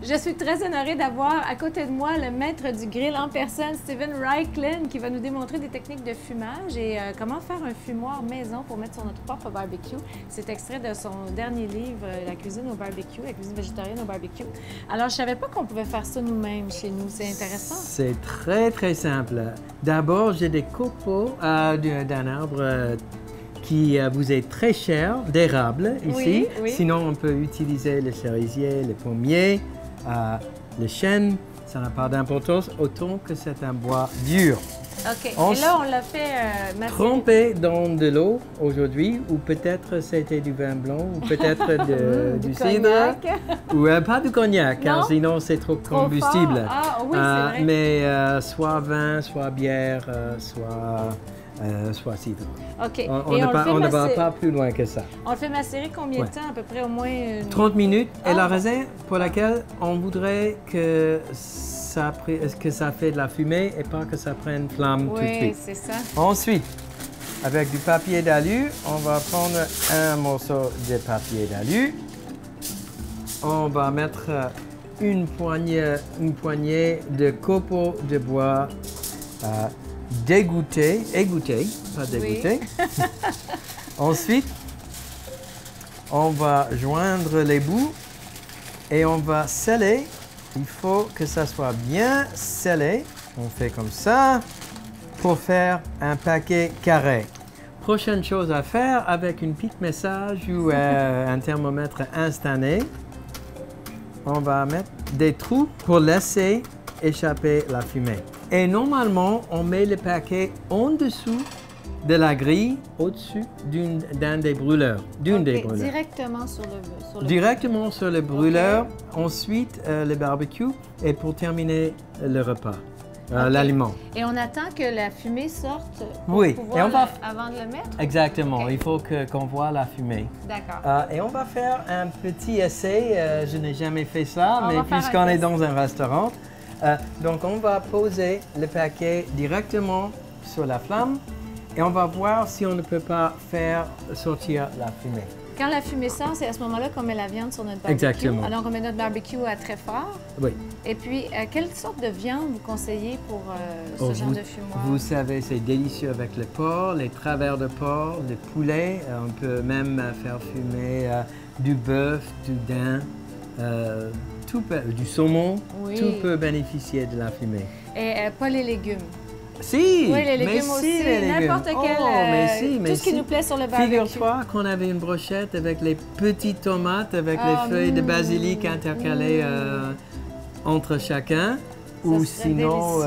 Je suis très honorée d'avoir à côté de moi le maître du grill en personne, Steven Raichlen, qui va nous démontrer des techniques de fumage et comment faire un fumoir maison pour mettre sur notre propre barbecue. C'est extrait de son dernier livre, La cuisine au barbecue, la cuisine végétarienne au barbecue. Alors, je ne savais pas qu'on pouvait faire ça nous-mêmes chez nous. C'est intéressant. C'est très, très simple. D'abord, j'ai des copeaux d'un arbre qui vous est très cher, d'érable ici. Oui, oui. Sinon, on peut utiliser le cerisier, le pommier, le chêne. Ça n'a pas d'importance, autant que c'est un bois dur. OK. Et là, on l'a fait trempé dans de l'eau aujourd'hui, ou peut-être c'était du vin blanc, ou peut-être du cidre, ou pas du cognac, car sinon c'est trop combustible. Ah oui, c'est vrai. Mais soit vin, soit bière, soit cidre. OK. On ne va pas plus loin que ça. On le fait macérer combien de temps? À peu près au moins 30 minutes. Et la raison pour laquelle on voudrait que ça fait de la fumée et pas que ça prenne flamme tout de suite. Oui, c'est ça. Ensuite, avec du papier d'alu, on va prendre un morceau de papier d'alu. On va mettre une poignée de copeaux de bois égouttés, pas dégoûtés. Oui. Ensuite, on va joindre les bouts et on va sceller. Il faut que ça soit bien scellé. On fait comme ça pour faire un paquet carré. Prochaine chose à faire avec une pique message ou un thermomètre instantané, on va mettre des trous pour laisser échapper la fumée. Et normalement, on met le paquet en dessous de la grille, au-dessus d'un des brûleurs. Directement sur le Directement sur le brûleur. Ensuite, le barbecue. Et pour terminer, le repas, l'aliment. Et on attend que la fumée sorte pour avant de le mettre? Exactement. Okay. Il faut qu'on voit la fumée. D'accord. Et on va faire un petit essai. Je n'ai jamais fait ça, mais puisqu'on est dans un restaurant. Donc, on va poser le paquet directement sur la flamme. Et on va voir si on ne peut pas faire sortir la fumée. Quand la fumée sort, c'est à ce moment-là qu'on met la viande sur notre barbecue. Exactement. Alors, on met notre barbecue à très fort. Oui. Et puis, quelle sorte de viande vous conseillez pour ce genre de fumoir? Vous savez, c'est délicieux avec le porc, les travers de porc, le poulet. On peut même faire fumer du bœuf, du daim, du saumon. Oui. Tout peut bénéficier de la fumée. Et pas les légumes. Si, oui, les légumes aussi, n'importe quel, tout ce qui nous plaît sur le barbecue. Figure-toi qu'on avait une brochette avec les petites tomates, avec les feuilles de basilic intercalées entre chacun, ou sinon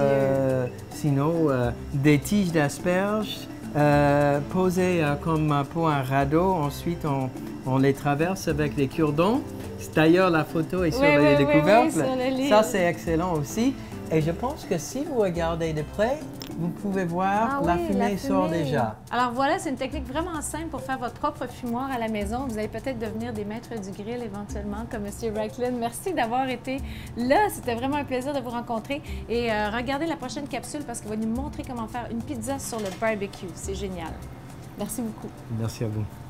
des tiges d'asperges posées comme pour un radeau. Ensuite, on les traverse avec les cure-dents. D'ailleurs, la photo est sur les couvercles. Ça, c'est excellent aussi. Et je pense que si vous regardez de près, vous pouvez voir la fumée sort déjà. Alors voilà, c'est une technique vraiment simple pour faire votre propre fumoir à la maison. Vous allez peut-être devenir des maîtres du grill éventuellement, comme M. Raichlen. Merci d'avoir été là. C'était vraiment un plaisir de vous rencontrer. Et regardez la prochaine capsule parce qu'il va nous montrer comment faire une pizza sur le barbecue. C'est génial. Merci beaucoup. Merci à vous.